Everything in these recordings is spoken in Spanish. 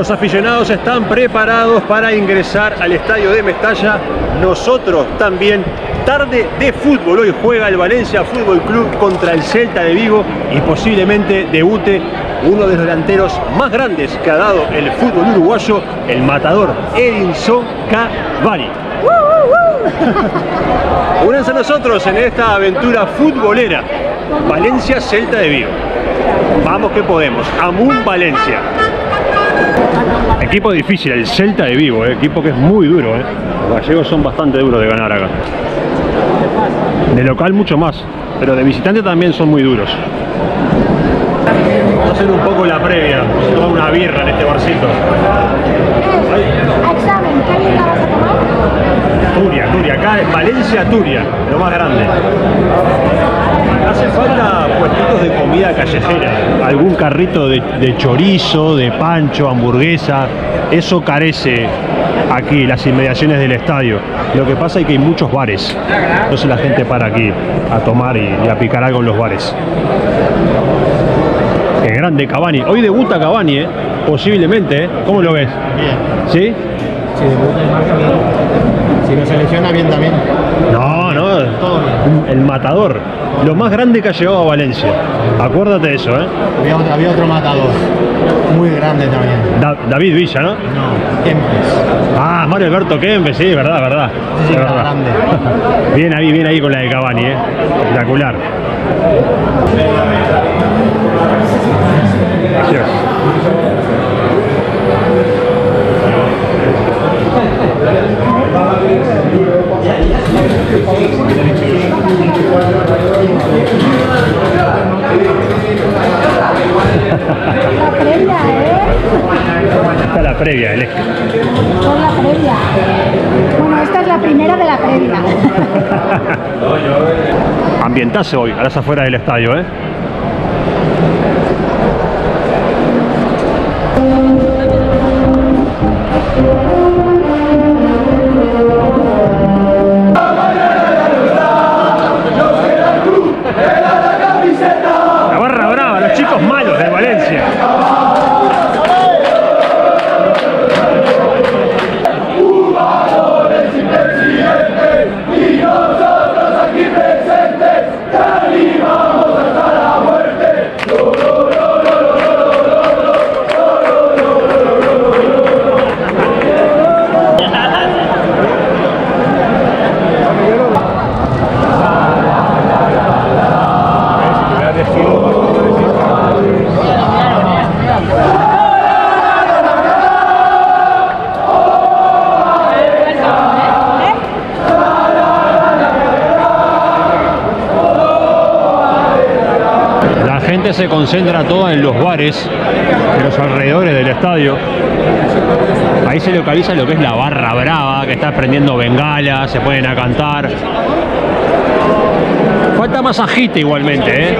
Los aficionados están preparados para ingresar al estadio de Mestalla. Nosotros también. Tarde de fútbol. Hoy juega el Valencia Fútbol Club contra el Celta de Vigo y posiblemente debute uno de los delanteros más grandes que ha dado el fútbol uruguayo, el matador Edinson Cavani. Únanse a nosotros en esta aventura futbolera. Valencia Celta de Vigo. Vamos que podemos. Amun Valencia. Equipo difícil, el Celta de Vigo, equipo que es muy duro. Los gallegos son bastante duros de ganar acá. De local mucho más, pero de visitante también son muy duros. Vamos a hacer un poco la previa, vamos a tomar una birra en este barcito. Examen, ¿qué birra vas a tomar? Turia, acá en Valencia, Turia, lo más grande. Hace falta puestitos de comida callejera, algún carrito de chorizo, de pancho, hamburguesa, eso carece aquí, las inmediaciones del estadio. Lo que pasa es que hay muchos bares, entonces la gente para aquí a tomar y a picar algo en los bares. Qué grande Cavani, hoy debuta Cavani, posiblemente, ¿cómo lo ves? Bien. ¿Sí? Si debuta y marca bien. Si lo selecciona bien también. No, Todo bien. el matador, lo más grande que ha llegado a Valencia. Acuérdate de eso, Había otro matador, muy grande también. David Villa, ¿no? No, Kempes. Ah, Mario Alberto Kempes, sí, verdad. Sí, Es era verdad. grande. Bien ahí con la de Cavani, espectacular. Gracias. La previa, Esta es la previa, Esta es la previa. Bueno, esta es la primera de la previa. Ambientazo hoy, a las afueras del estadio, La barra brava, los chicos malos de Valencia. Se concentra toda en los bares de los alrededores del estadio. Ahí se localiza lo que es la barra brava, que está prendiendo bengalas, se ponen a cantar. Falta más agite igualmente,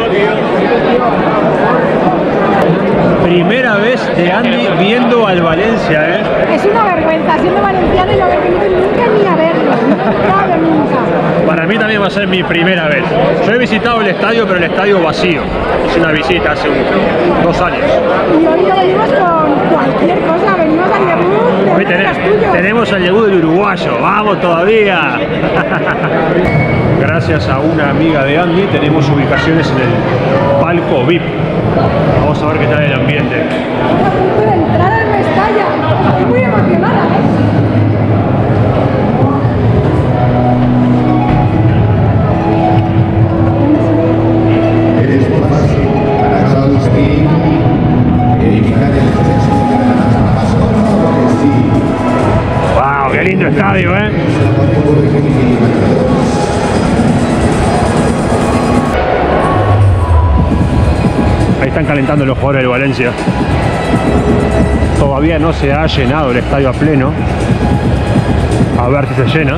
Primera vez de Andy viendo al Valencia, Es una vergüenza, siendo valenciano y no haber venido nunca ni a verlo. Nunca. Para mí también va a ser mi primera vez. Yo he visitado el estadio, pero el estadio vacío. Hice una visita hace 2 años. Y hoy no venimos con cualquier cosa, venimos al debut Hoy de tenemos el debut del uruguayo. ¡Vamos todavía! Gracias a una amiga de Andy tenemos ubicaciones en el palco VIP. Vamos a ver qué tal el ambiente. Estoy a punto de entrar al Mestalla. Estoy muy emocionada, Eres muy fácil para Chalsky edificar el proceso de la ¡Wow! ¡Qué lindo estadio, Ahí están calentando los jugadores del Valencia. Todavía no se ha llenado el estadio a pleno. A ver si se llena.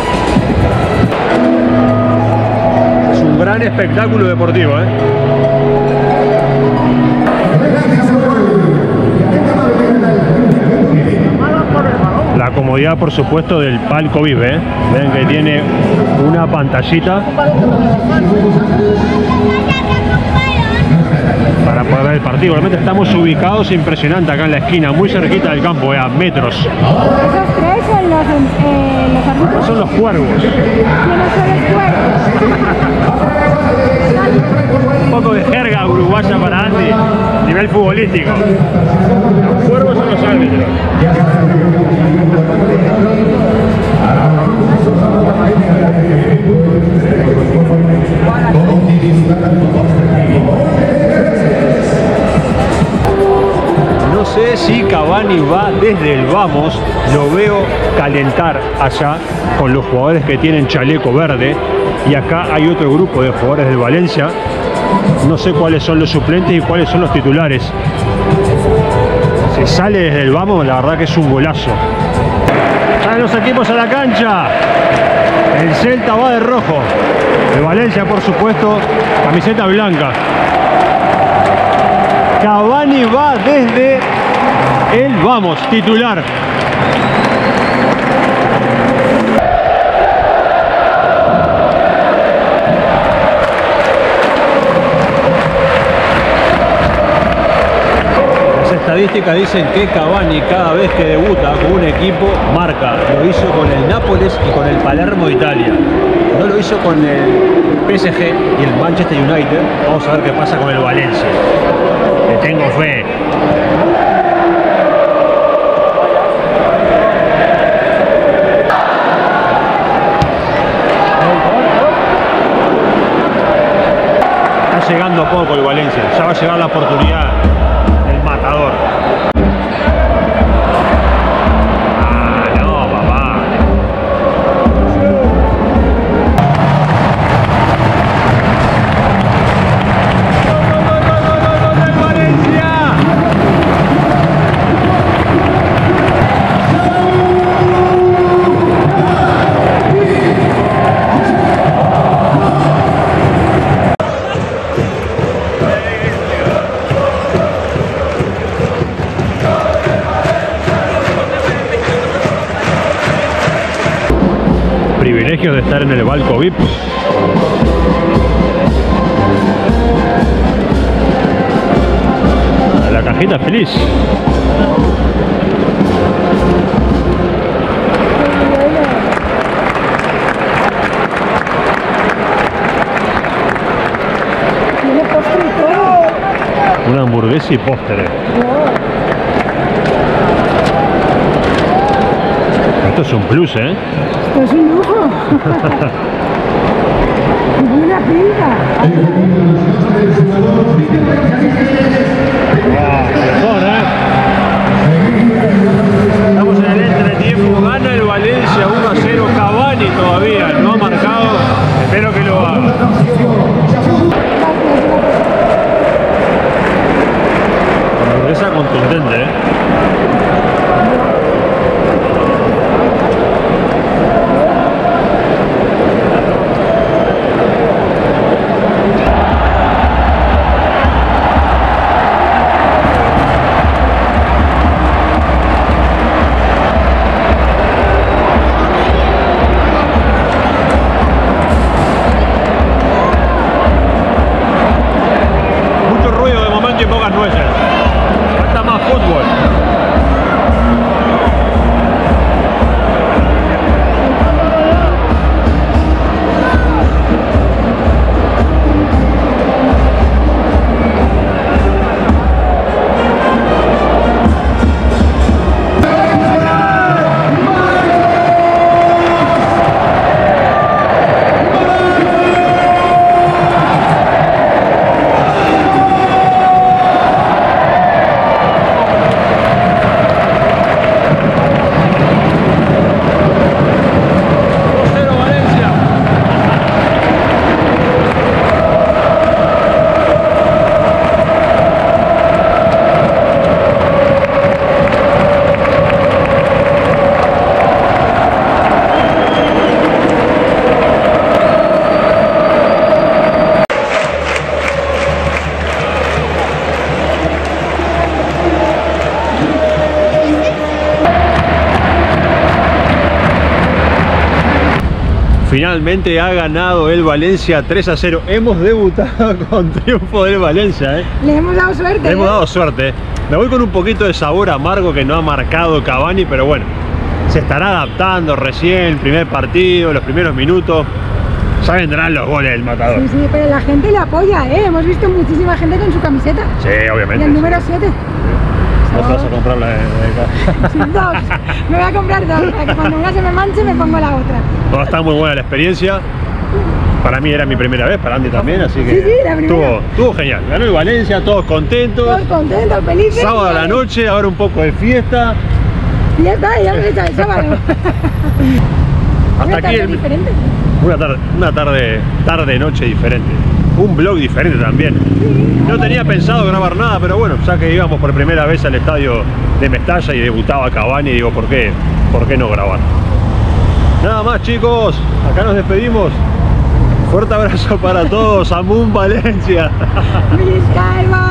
Es un gran espectáculo deportivo, La comodidad, por supuesto, del palco VIP, Ven que tiene una pantallita. para poder ver el partido. Realmente estamos ubicados impresionante acá en la esquina, muy cerquita del campo, a metros. Esos tres son los árbitros. Son los cuervos. ¿Quiénes son los cuervos? Un poco de jerga uruguaya para Andy, nivel futbolístico. Los cuervos son los árbitros. No sé si Cavani va desde el vamos, lo veo calentar allá con los jugadores que tienen chaleco verde, y acá hay otro grupo de jugadores del Valencia. No sé cuáles son los suplentes y cuáles son los titulares. Si sale desde el vamos, la verdad que es un golazo. Salen los equipos a la cancha. El Celta va de rojo. El Valencia, por supuesto, camiseta blanca. Cavani va desde el vamos, titular. Las estadísticas dicen que Cavani cada vez que debuta con un equipo marca. Lo hizo con el Nápoles y con el Palermo de Italia. No lo hizo con el PSG y el Manchester United. Vamos a ver qué pasa con el Valencia. Le tengo fe. Está llegando poco el Valencia. Ya va a llegar la oportunidad del matador. Privilegios de estar en el Balco VIP. La cajita feliz. Tiene postre y todo. Una hamburguesa y postre. Esto es un plus, ¿eh? Esto es un lujo. Y una pinta. Mejor, ¿eh? Estamos en el entretiempo. Gana el Valencia 1-0. Cavani todavía no ha marcado. Espero que lo haga. Hamburguesa contundente, ¿eh? Mucho ruido de momento y pocas nueces. Falta más fútbol. Finalmente ha ganado el Valencia 3-0. Hemos debutado con triunfo del Valencia, ¿eh? Le hemos dado suerte. Le hemos dado suerte. Me voy con un poquito de sabor amargo que no ha marcado Cavani, pero bueno, se estará adaptando recién, el primer partido, los primeros minutos. Ya vendrán los goles del Matador. Sí, sí, pero la gente le apoya, ¿eh? Hemos visto muchísima gente con su camiseta. Sí, obviamente. Y el número 7. ¿Vos te vas a comprar la de acá? Sí, dos. Me voy a comprar dos, para que cuando una se me manche me pongo la otra. No, está muy buena la experiencia. Para mí era mi primera vez, para Andy también, así que Sí, sí, la primera. estuvo genial. Ganó el Valencia, todos contentos. Todos contentos, felices. Sábado a la noche, ahora un poco de fiesta. Y ya está, ya hemos hecho el sábado. Hasta Una aquí tarde el, diferente. una tarde-noche diferente. Un vlog diferente también. No tenía pensado grabar nada, pero bueno, ya que íbamos por primera vez al estadio de Mestalla y debutaba Cavani, digo, ¿por qué no grabar? Nada más, chicos, acá nos despedimos. Fuerte abrazo para todos, Amun Valencia. ¡Feliz Calva!